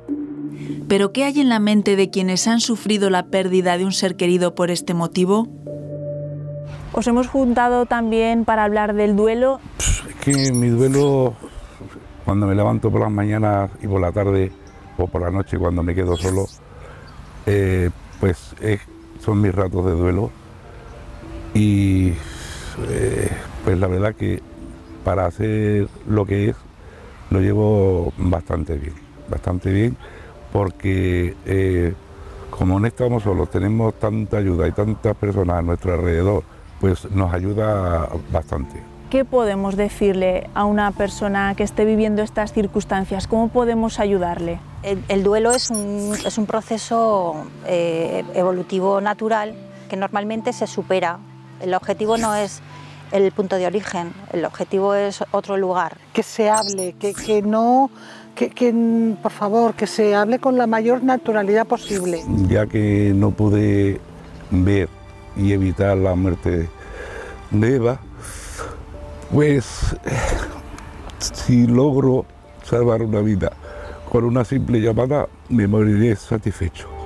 ¿Pero qué hay en la mente de quienes han sufrido la pérdida de un ser querido por este motivo? Os hemos juntado también para hablar del duelo. Es que mi duelo, cuando me levanto por las mañanas y por la tarde o por la noche cuando me quedo solo, son mis ratos de duelo. Y pues la verdad que para hacer lo que es, lo llevo bastante bien, porque como no estamos solos, tenemos tanta ayuda y tantas personas a nuestro alrededor, pues nos ayuda bastante. ¿Qué podemos decirle a una persona que esté viviendo estas circunstancias? ¿Cómo podemos ayudarle? El duelo es un proceso evolutivo natural que normalmente se supera. El objetivo no es el punto de origen, el objetivo es otro lugar. Que se hable, por favor, que se hable con la mayor naturalidad posible. Ya que no pude ver y evitar la muerte de Eva, pues si logro salvar una vida con una simple llamada, me moriré satisfecho.